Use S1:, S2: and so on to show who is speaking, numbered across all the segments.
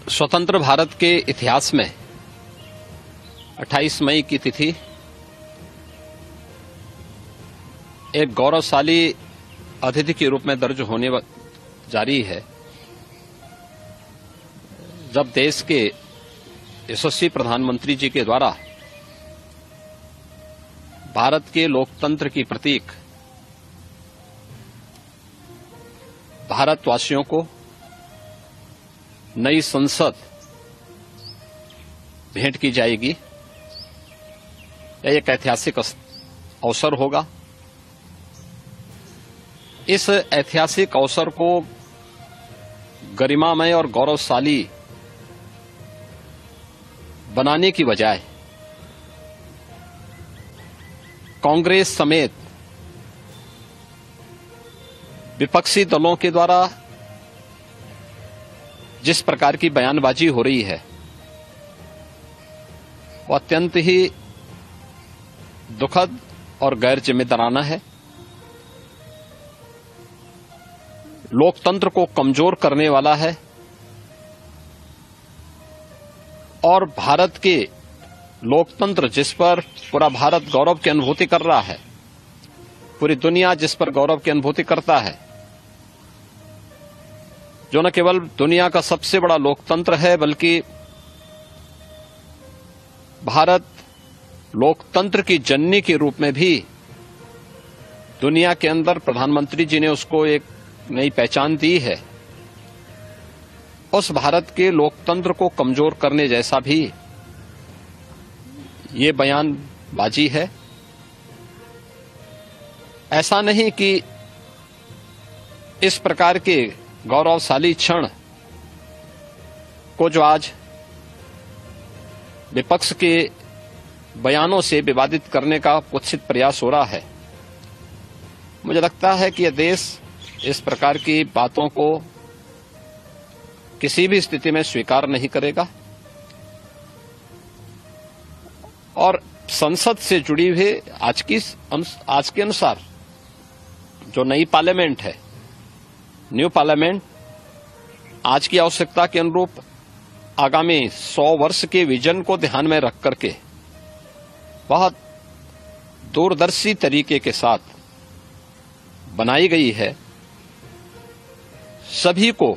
S1: स्वतंत्र भारत के इतिहास में 28 मई की तिथि एक गौरवशाली अतिथि के रूप में दर्ज होने जा रही है, जब देश के यशस्वी प्रधानमंत्री जी के द्वारा भारत के लोकतंत्र की प्रतीक भारतवासियों को नई संसद भेंट की जाएगी। यह एक ऐतिहासिक अवसर होगा। इस ऐतिहासिक अवसर को गरिमामय और गौरवशाली बनाने की बजाय कांग्रेस समेत विपक्षी दलों के द्वारा जिस प्रकार की बयानबाजी हो रही है, वो अत्यंत ही दुखद और गैर जिम्मेदाराना है। लोकतंत्र को कमजोर करने वाला है और भारत के लोकतंत्र जिस पर पूरा भारत गौरव की अनुभूति कर रहा है, पूरी दुनिया जिस पर गौरव की अनुभूति करता है, जो न केवल दुनिया का सबसे बड़ा लोकतंत्र है बल्कि भारत लोकतंत्र की जननी के रूप में भी दुनिया के अंदर प्रधानमंत्री जी ने उसको एक नई पहचान दी है। उस भारत के लोकतंत्र को कमजोर करने जैसा भी ये बयानबाजी है। ऐसा नहीं कि इस प्रकार के गौरवशाली क्षण को जो आज विपक्ष के बयानों से विवादित करने का कुत्सित प्रयास हो रहा है, मुझे लगता है कि यह देश इस प्रकार की बातों को किसी भी स्थिति में स्वीकार नहीं करेगा और संसद से जुड़ी हुई आज के अनुसार जो नई पार्लियामेंट है, न्यू पार्लियामेंट, आज की आवश्यकता के अनुरूप आगामी 100 वर्ष के विजन को ध्यान में रख करके बहुत दूरदर्शी तरीके के साथ बनाई गई है। सभी को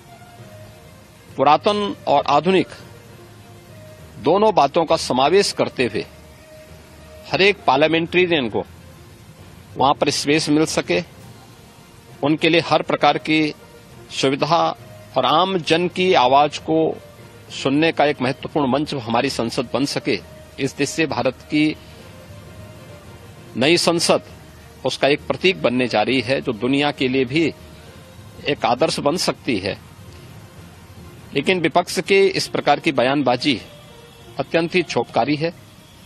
S1: पुरातन और आधुनिक दोनों बातों का समावेश करते हुए हर एक पार्लियामेंट्रियन को वहां पर स्पेस मिल सके, उनके लिए हर प्रकार की सुविधा और आम जन की आवाज को सुनने का एक महत्वपूर्ण मंच हमारी संसद बन सके। इस देश से भारत की नई संसद उसका एक प्रतीक बनने जा रही है, जो दुनिया के लिए भी एक आदर्श बन सकती है। लेकिन विपक्ष के इस प्रकार की बयानबाजी अत्यंत ही क्षोभकारी है।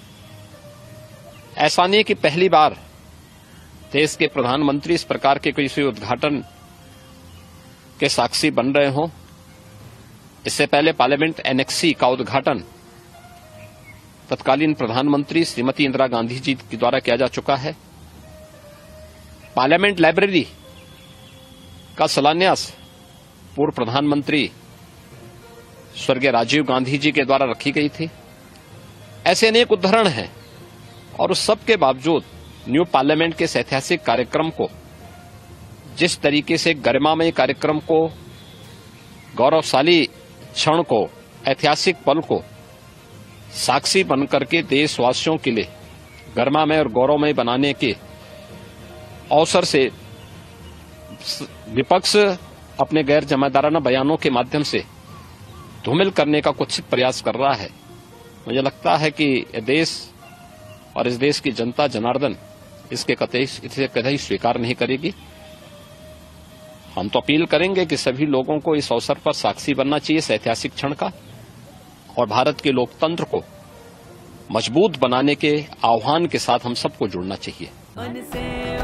S1: ऐसा नहीं कि पहली बार देश के प्रधानमंत्री इस प्रकार के किसी उद्घाटन के साक्षी बन रहे हों। इससे पहले पार्लियामेंट एनेक्सी का उद्घाटन तत्कालीन प्रधानमंत्री श्रीमती इंदिरा गांधी जी के द्वारा किया जा चुका है। पार्लियामेंट लाइब्रेरी का शिलान्यास पूर्व प्रधानमंत्री स्वर्गीय राजीव गांधी जी के द्वारा रखी गई थी। ऐसे अनेक उदाहरण हैं और उस सब के बावजूद न्यू पार्लियामेंट के इस ऐतिहासिक कार्यक्रम को, जिस तरीके से गरिमामय कार्यक्रम को, गौरवशाली क्षण को, ऐतिहासिक पल को साक्षी बनकर के देशवासियों के लिए गरिमामय और गौरवमय बनाने के अवसर से विपक्ष अपने गैर जिम्मेदाराना बयानों के माध्यम से धूमिल करने का कुछ प्रयास कर रहा है। मुझे लगता है कि यह देश और इस देश की जनता जनार्दन इसे कतई स्वीकार नहीं करेगी। हम तो अपील करेंगे कि सभी लोगों को इस अवसर पर साक्षी बनना चाहिए इस ऐतिहासिक क्षण का और भारत के लोकतंत्र को मजबूत बनाने के आह्वान के साथ हम सबको जुड़ना चाहिए।